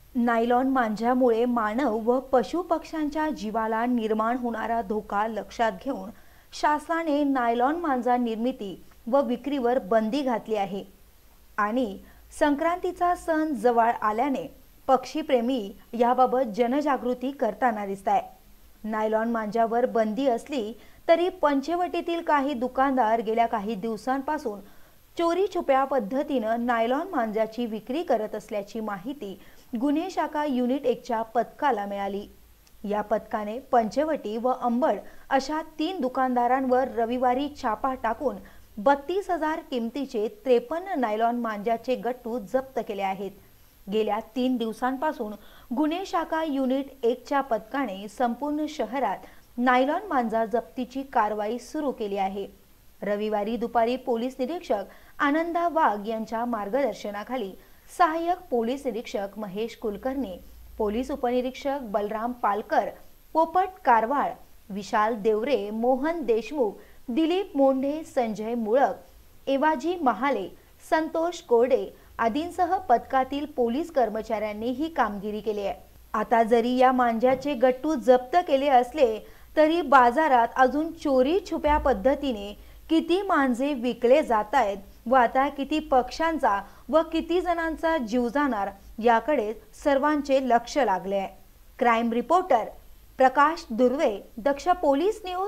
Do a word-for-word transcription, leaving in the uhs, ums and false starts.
Nylon मांजामुळे मानव व पशुपक्ष्यांच्या जीवाला निर्माण होणारा धोका लक्षात घेऊन शासनाने नायलॉन मांजा निर्मिती व विक्रीवर बंदी घातली आहे। आणि संक्रांतीचा सण जवळ आल्याने पक्षीप्रेमी याबाबत जनजागृती करताना दिसतायत। नायलॉन मांजावर बंदी असली तरी पंचवटीतील काही दुकानदार गेल्या काही दिवसांपासून चोरी छुप्या पद्धतीने नायलॉन मांजाची विक्री करत असल्याची माहिती गुन्हे शाखा युनिट एकच्या पथकाला मिळाली। या पथकाने पंचवटी व अंबड अशा तीन दुकानदारांवर रविवारी छापा टाकून बत्तीस हजार किमतीचे त्रेपन्न नायलॉन मांजाचे गट्टू जप्त केले आहेत। गेल्या तीन दिवसांपासून गुन्हे शाखा युनिट एकच्या पथकाने संपूर्ण शहरात नायलॉन मांजा जप्तीची कारवाई सुरू केली आहे। रविवारी दुपारी पोलीस निरीक्षक आनंदा वाघ यांच्या मार्गदर्शनाखाली सहाय्यक पोलीस निरीक्षक महेश कुलकर्णी, पोलीस उपनिरीक्षक बलराम पालकर, पोपट कारवाळ, विशाल देवरे, मोहन देशमुख, दिलीप मोंढे, संजय मुळक, एवाजी महाले, संतोष कोरडे आदींसह पथकातील पोलीस कर्मचाऱ्यांनी ही कामगिरी केली आहे। आता जरी या मांजाचे गट्टू जप्त केले असले तरी बाजारात अजून चोरी छुप्या पद्धतीने किती मांजे विकले जात आहेत व आता किती पक्ष्यांचा व किती जणांचा जीव जाणार याकडे सर्वांचे लक्ष लागले आहे। Crime reporter Prakash Durve, Daksh police news.